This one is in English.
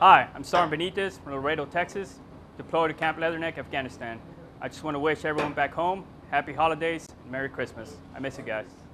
Hi, I'm Sgt Benitez from Laredo, Texas, deployed to Camp Leatherneck, Afghanistan. I just want to wish everyone back home happy holidays and Merry Christmas. I miss you guys.